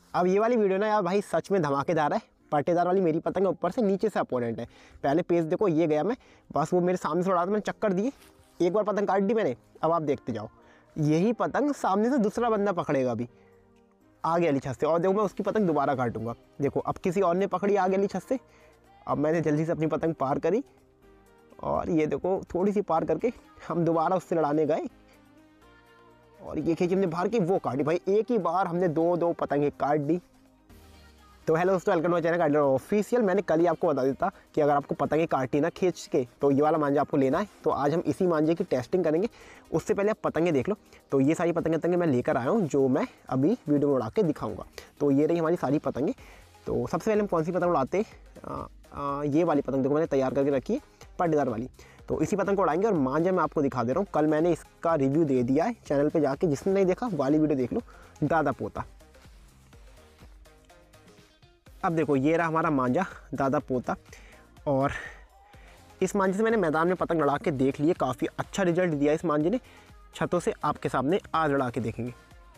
अब ये वाली वीडियो ना यार भाई सच में धमाकेदार है। पट्टेदार वाली मेरी पतंग है, ऊपर से नीचे से अपोनेंट है। पहले पेज देखो ये गया मैं, बस वो मेरे सामने से उड़ा था, मैंने चक्कर दिए, एक बार पतंग काट दी मैंने। अब आप देखते जाओ, यही पतंग सामने से दूसरा बंदा पकड़ेगा अभी आगे वाली छत से, और देखो मैं उसकी पतंग दोबारा काटूंगा। देखो अब किसी और ने पकड़ी आगे वाली छत से। अब मैंने जल्दी से अपनी पतंग पार करी और ये देखो थोड़ी सी पार करके हम दोबारा उससे लड़ाने गए और ये खींची हमने बाहर की, वो काटी भाई। एक ही बार हमने दो पतंगें काट दी। तो हेलो दोस्तों, welcome to channel guider official. मैंने कल ही आपको बता देता कि अगर आपको पतंगें काटनी ना खींच के तो ये वाला मांझा आपको लेना है। तो आज हम इसी मांझे की टेस्टिंग करेंगे। उससे पहले आप पतंगें देख लो। तो ये सारी पतंगें मैं लेकर आया हूँ जो मैं अभी वीडियो में उड़ा के दिखाऊंगा। तो ये रही हमारी सारी पतंगें। तो सबसे पहले हम कौन सी पतंग उड़ाते हैं, ये वाली पतंग देखो मैंने तैयार करके रखी है, पट्टेदार वाली। तो इसी पतंग को उड़ाएंगे और मांझा मैं आपको दिखा दे रहा हूँ। कल मैंने इसका रिव्यू दे दिया है चैनल पे जाके, जिसने नहीं देखा वाली वीडियो देख लो, दादा पोता। अब देखो ये रहा हमारा मांझा दादा पोता, और इस मांझे से मैंने मैदान में पतंग लड़ा के देख लिए, काफ़ी अच्छा रिजल्ट दिया इस मांझे ने। छतों से आपके सामने आज लड़ा के देखेंगे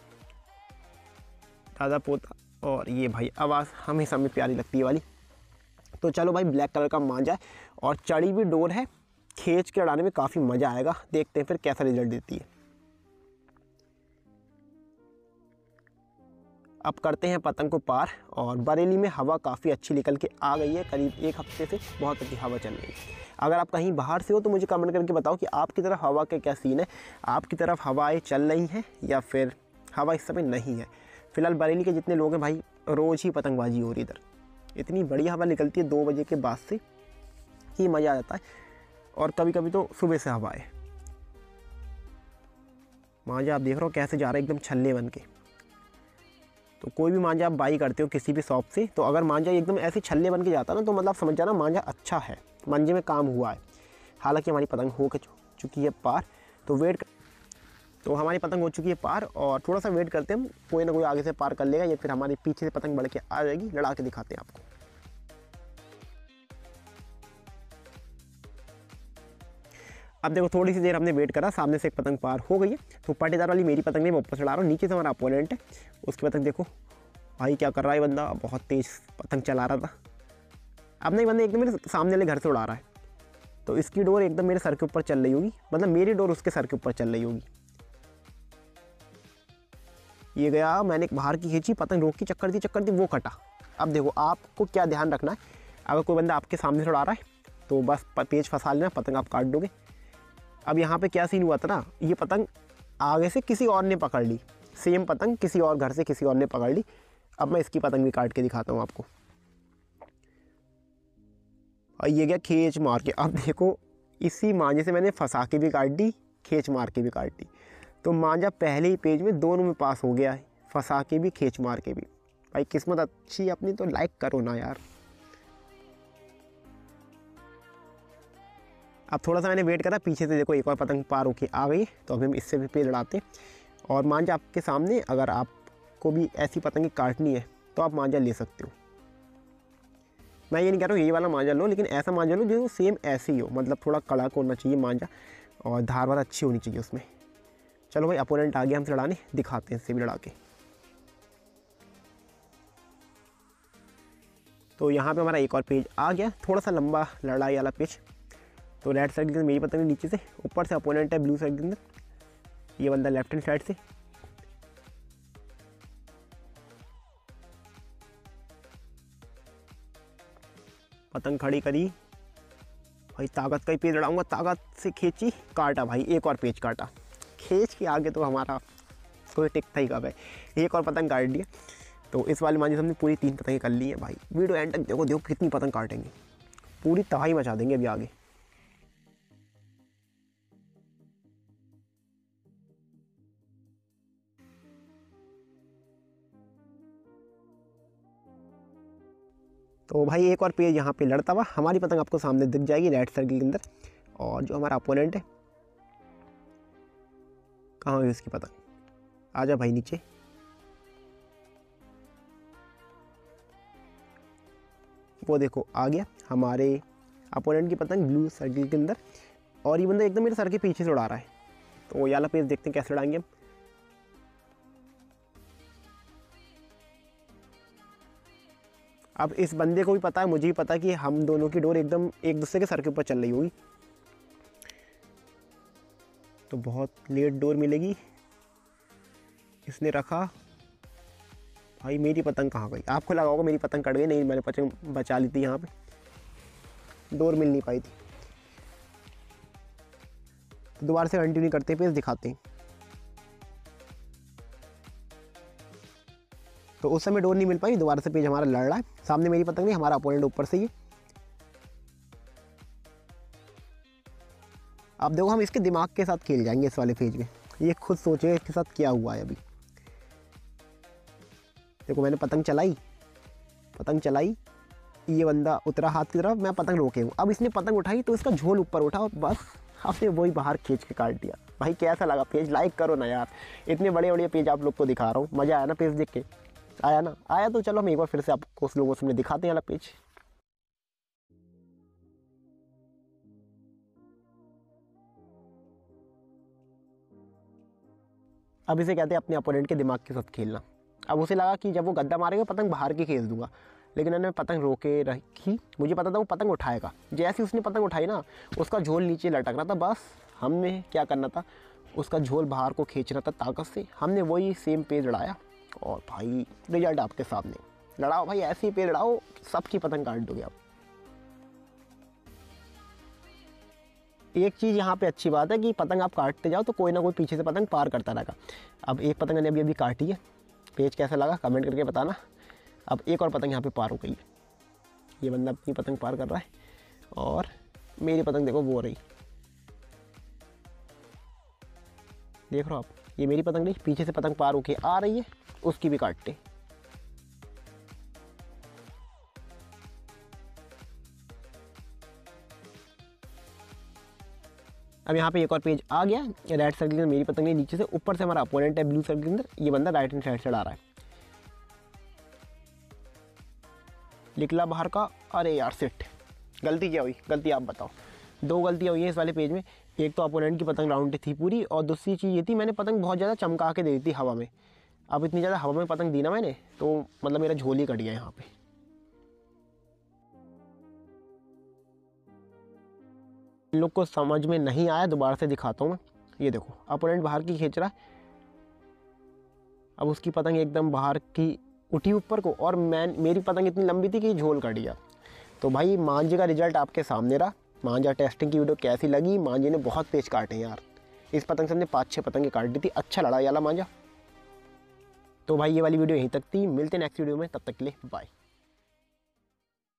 दादा पोता। और ये भाई आवाज़ हमेशा में प्यारी लगती है वाली। तो चलो भाई, ब्लैक कलर का मांझा है और चढ़ी भी डोर है, खींच के लड़ाने में काफ़ी मज़ा आएगा। देखते हैं फिर कैसा रिजल्ट देती है। अब करते हैं पतंग को पार, और बरेली में हवा काफ़ी अच्छी निकल के आ गई है। करीब एक हफ्ते से बहुत अच्छी हवा चल रही है। अगर आप कहीं बाहर से हो तो मुझे कमेंट करके बताओ कि आपकी तरफ हवा का क्या सीन है। आपकी तरफ हवाएं चल रही हैं या फिर हवा इस समय नहीं है। फिलहाल बरेली के जितने लोग हैं भाई, रोज़ ही पतंगबाजी हो रही इधर। इतनी बढ़िया हवा निकलती है 2 बजे के बाद से ही मज़ा आ जाता है, और कभी कभी तो सुबह से हवा है। मांझा आप देख रहे हो कैसे जा रहा है, एकदम छल्ले बन के। तो कोई भी मांझा आप बाई करते हो किसी भी शॉप से, तो अगर मांझा एकदम ऐसे छल्ले बन के जाता ना, तो मतलब समझ जाना मांझा अच्छा है, मांझे में काम हुआ है। हालांकि हमारी पतंग हो के चुकी है पार, तो तो हमारी पतंग हो चुकी है पार, और थोड़ा सा वेट करते हैं हम, कोई ना कोई आगे से पार कर लेगा या फिर हमारे पीछे से पतंग बढ़ के आ जाएगी। लड़ा के दिखाते हैं आपको। अब देखो थोड़ी सी देर हमने वेट करा, सामने से एक पतंग पार हो गई है। तो पट्टेदार वाली मेरी पतंग नहीं, मैं ऊपर चढ़ा रहा हूँ, नीचे से हमारा अपोनेंट है, उसकी पतंग देखो भाई क्या कर रहा है बंदा, बहुत तेज़ पतंग चला रहा था। अब नहीं, बंदा एकदम मेरे सामने वाले घर से उड़ा रहा है, तो इसकी डोर एकदम मेरे सर के ऊपर चल रही होगी, मतलब मेरी डोर उसके सर के ऊपर चल रही होगी। ये गया, मैंने बाहर की खींची, पतंग रोक की, चक्कर दी, वो कटा। अब देखो आपको क्या ध्यान रखना है, अगर कोई बंदा आपके सामने से उड़ा रहा है तो बस पेच फंसा लेना, पतंग आप काट दोगे। अब यहाँ पे क्या सीन हुआ था ना, ये पतंग आगे से किसी और ने पकड़ ली, सेम पतंग किसी और घर से किसी और ने पकड़ ली। अब मैं इसकी पतंग भी काट के दिखाता हूँ आपको। और ये गया खींच मार के। अब देखो इसी मांझे से मैंने फंसा के भी काट दी, खींच मार के भी काट दी। तो मांझा पहले ही पेज में दोनों में पास हो गया है, फंसा के भी खींच मार के भी। भाई किस्मत अच्छी है अपनी, तो लाइक करो ना यार। अब थोड़ा सा मैंने वेट करा, पीछे से देखो एक और पतंग पार होके आ गई, तो अभी हम इससे भी पेज लड़ाते। और मांझा आपके सामने, अगर आपको भी ऐसी पतंगे काटनी है तो आप मांझा ले सकते हो। मैं ये नहीं कह रहा हूँ ये वाला मांझा लो, लेकिन ऐसा मांझा लो जो सेम ऐसे ही हो, मतलब थोड़ा कड़क होना चाहिए मांझा, और धार वार अच्छी होनी चाहिए उसमें। चलो भाई, अपोनेंट आ गया हमसे लड़ाने, दिखाते हैं इससे भी लड़ा के। तो यहाँ पे हमारा एक और पेज आ गया, थोड़ा सा लंबा लड़ाई वाला पेज। तो राइट साइड के अंदर मेरी पतंग नीचे से, ऊपर से अपोनेंट है ब्लू साइड के अंदर, ये बंदा लेफ्ट हैंड साइड से। पतंग खड़ी करी भाई, ताकत का ही पेज लड़ाऊंगा, ताकत से खींची, काटा भाई, एक और पेज काटा, खींच के आगे तो हमारा कोई टिकता ही कब है। एक और पतंग काट दिया। तो इस वाले मांझे से हमने पूरी 3 पतंगें कर ली हैं भाई। वीडियो एंड तक देखो, देखो कितनी पतंग काटेंगे, पूरी तबाही मचा देंगे अभी आगे। तो भाई एक और पेज यहाँ पे लड़ता हुआ, हमारी पतंग आपको सामने दिख जाएगी राइट सर्किल के अंदर। और जो हमारा अपोनेंट है, कहाँ है उसकी पतंग, आजा भाई नीचे। वो देखो आ गया हमारे अपोनेंट की पतंग ब्लू सर्किल के अंदर, और ये बंदा एकदम मेरे सर के पीछे से उड़ा रहा है। तो ये वाला पेज देखते हैं कैसे उड़ाएंगे हम। अब इस बंदे को भी पता है, मुझे भी पता है कि हम दोनों की डोर एकदम एक दूसरे के सर के ऊपर चल रही होगी, तो बहुत लेट डोर मिलेगी। इसने रखा, भाई मेरी पतंग कहाँ गई? आपको लगा होगा मेरी पतंग कट गई, नहीं मैंने पतंग बचा ली थी, यहाँ पे डोर मिल नहीं पाई थी। तो दोबारा से कंटिन्यू करते हैं, पेज दिखाते हैं। तो उस समय डोर नहीं मिल पाई, दोबारा से पेज हमारा लड़ रहा है, सामने मेरी पतंग नहीं, हमारा अपोनेंट ऊपर से ही। अब देखो हम इसके दिमाग के साथ खेल जाएंगे इस वाले पेज में, ये खुद सोचेगा इसके साथ क्या हुआ है। अभी देखो मैंने पतंग चलाई, ये बंदा उतरा हाथ की तरफ, मैं पतंग रोके हूँ। अब इसने पतंग उठाई तो इसका झोल ऊपर उठा और बस आपने वही बाहर खींच के काट दिया। भाई कैसा लगा पेज? लाइक करो ना यार, इतने बड़े बड़े पेज आप लोग को दिखा रहा हूँ। मज़ा आया ना पेज देख के? आया ना? आया तो चलो हम एक बार फिर से आपको उस लोगों से दिखाते हैं वाला पेज। अब इसे कहते हैं अपने अपोनेंट के दिमाग के साथ खेलना। अब उसे लगा कि जब वो गद्दा मारेगा पतंग बाहर की खेल दूंगा, लेकिन मैंने पतंग रोके रखी। मुझे पता था वो पतंग उठाएगा। जैसे उसने पतंग उठाई ना, उसका झोल नीचे लटक रहा था। बस हमने क्या करना था, उसका झोल बाहर को खींचना था ताकत से। हमने वही सेम पेज लड़ाया और भाई रिजल्ट आपके सामने। लड़ाओ भाई, ऐसे ही पेज लड़ाओ, सबकी पतंग काट दोगे आप। एक चीज़ यहाँ पे अच्छी बात है कि पतंग आप काटते जाओ तो कोई ना कोई पीछे से पतंग पार करता रहेगा। अब एक पतंग ने अभी काटी है, पेज कैसा लगा कमेंट करके बताना। अब एक और पतंग यहाँ पे पार हो गई है, ये बंदा अपनी पतंग पार कर रहा है और मेरी पतंग देखो वो हो रही, देख रहे हो आप? ये मेरी पतंग नहीं, पीछे से पतंग पार होके आ रही है, उसकी भी काटते। अब यहाँ पे एक और पेज आ गया। राइट सर्कल के अंदर मेरी पतंग नहीं, नीचे से ऊपर से हमारा अपोनेंट है ब्लू सर्कल के अंदर, ये बंदा राइट हैंड साइड से आ रहा है। निकला बाहर का, अरे यार सिट, गलती क्या हुई? गलती आप बताओ। दो गलतियाँ हुई हैं इस वाले पेज में। एक तो अपोनेंट की पतंग राउंड थी पूरी, और दूसरी चीज़ ये थी मैंने पतंग बहुत ज़्यादा चमका के दे दी थी हवा में। अब इतनी ज़्यादा हवा में पतंग दी ना मैंने, तो मतलब मेरा झोल ही कट गया यहाँ पे। इन लोग को समझ में नहीं आया, दोबारा से दिखाता हूँ मैं। ये देखो अपोनेंट बाहर की खींच रहा है, अब उसकी पतंग एकदम बाहर की उठी ऊपर को, और मेरी पतंग इतनी लंबी थी कि झोल कट गया। तो भाई मांझे का रिजल्ट आपके सामने रहा। मांझा टेस्टिंग की वीडियो कैसी लगी? मांझे ने बहुत पेज काटे यार, इस पतंग से हमने 5-6 पतंगें काट दी थी। अच्छा लड़ा याला मांझा। तो भाई ये वाली वीडियो यहीं तक थी, मिलते हैं नेक्स्ट वीडियो में, तब तक के लिए बाय।